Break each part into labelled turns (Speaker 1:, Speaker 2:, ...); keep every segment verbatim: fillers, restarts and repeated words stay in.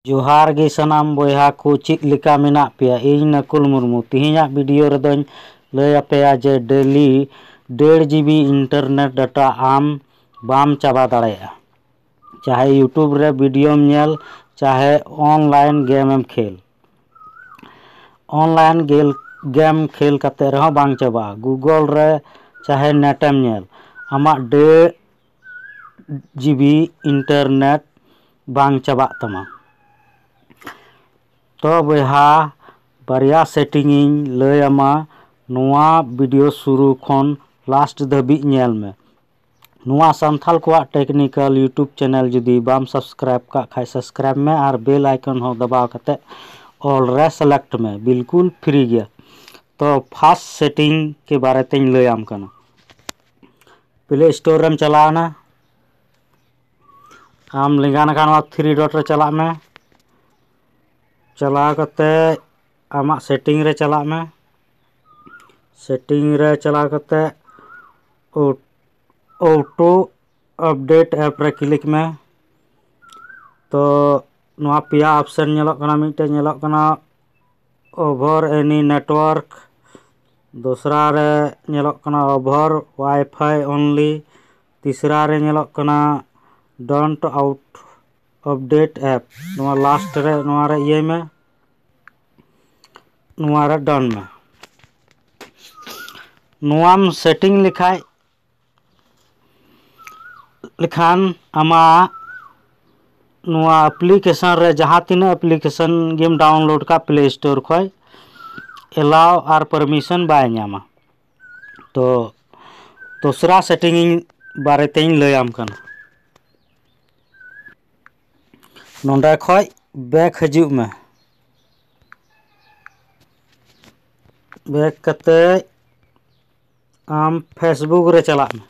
Speaker 1: जोहार गे सनाम बयहा को चेक लेका मेना पेया इन नकुल मुर्मू तिहिना वीडियो रेदों लय आपेया जे डेली डेढ़ जीबी इंटरनेट डाटा आम बाम चाबा दाड़ेया चाहे यूट्यूब रे वीडियो नेल चाहे ऑनलाइन गेम एम खेल ऑनलाइन गेल गेम खेल कते रहो बांग चाबा गूगल रे चाहे नेटम नेल आमा डेढ़ जीबी इंटरनेट बांग चाबा तमा तो बयहा बारिया सेटिंग लय आमा नोआ वीडियो शुरू खन लास्ट धाबी नेल में नोआ संथाल को टेक्निकल यूट्यूब चैनल जुदी बाम सब्सक्राइब का खाय सब्सक्राइब में और बेल आइकन हो दबाव कते ऑल रे सेलेक्ट में बिल्कुल फ्री गया। तो फास्ट सेटिंग के बारे तें लय आम कना प्ले स्टोर रेम चलाना आम लिंगाना खान थ्री डॉट रे चला में चला कते आमा सेटिंग रे चला में सेटिंग रे चला कते ऑटो अपडेट ऐप रे क्लिक में तो नोआ पिया ऑप्शन नेलोग कना मिटे नेलोग कना ओवर एनी नेटवर्क दूसरा रे नेलोग कना ओवर वाईफाई ओनली तीसरा रे नेलोग कना डोंट आउट अपडेट ऐप नोआ लास्ट रे नोआ रे ये में नोआ रे डन में नोआम सेटिंग लिखाय लिखान आमा नोआ एप्लीकेशन रे जहाँ तीना एप्लीकेशन गेम डाउनलोड का प्ले स्टोर खोय एलाव और परमिशन बाय नामा तो दूसरा सेटिंग बारे तें लय आम कना नोंडे खोय बैक हजु में बैक कते आम फेसबुक रे चला में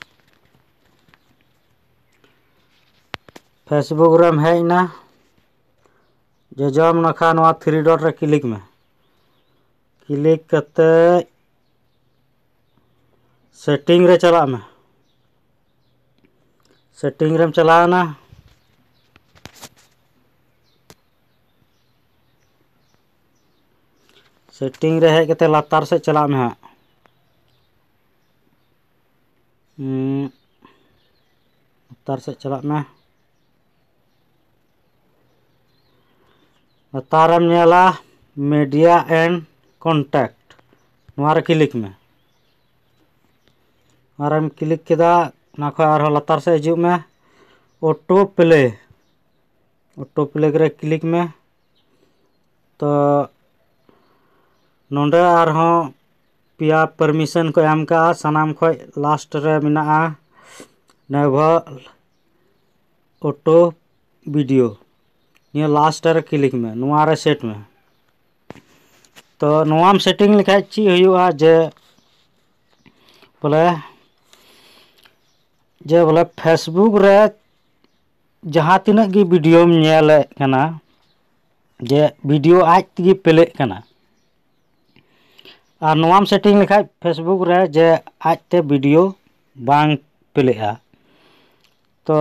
Speaker 1: फेसबुक रेम हेजना जजम नखा नोआ थ्री डॉट रे क्लिक में क्लिक कते सेटिंग रे चला में सेटिंग रेम चलाना सेटिंग रे हेज कते लातार से चला में लातार से चला में तारम नेला मीडिया एंड कॉन्टैक्ट नोआ रे क्लिक में आरम क्लिक केदा ना खो आर लातार से हजु में ऑटो प्ले ऑटो प्ले रे क्लिक में तो नोंडे आर हो पिया परमिशन को एम का सनाम खो लास्ट रे मिना नेवल ऑटो वीडियो ये लास्ट रे क्लिक में नोआ रे सेट में तो नोआम सेटिंग लिखाय ची हुआ जे बोले जे बोले फेसबुक रे जहाँ तीना की वीडियो नेले कना जे वीडियो आज तगी प्ले कना और नोआम सेटिंग लिखाय फेसबुक रे जे आज ते वीडियो बांग प्लेआ तो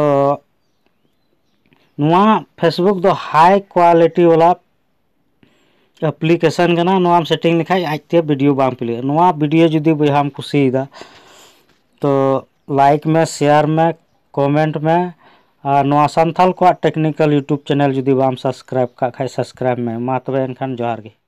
Speaker 1: नोआ फेसबुक दो हाई क्वालिटी वाला एप्लीकेशन कना नोआम सेटिंग लिखाय आज ते वीडियो बांग प्ले नोआ वीडियो जुदी बयहाम खुशीदा तो लाइक में शेयर में कमेंट में और नोआ संथाल को टेक्निकल यूट्यूब चैनल जुदी बाम सब्सक्राइब का खाय सब्सक्राइब में मा तबे एनखान जोहार गे।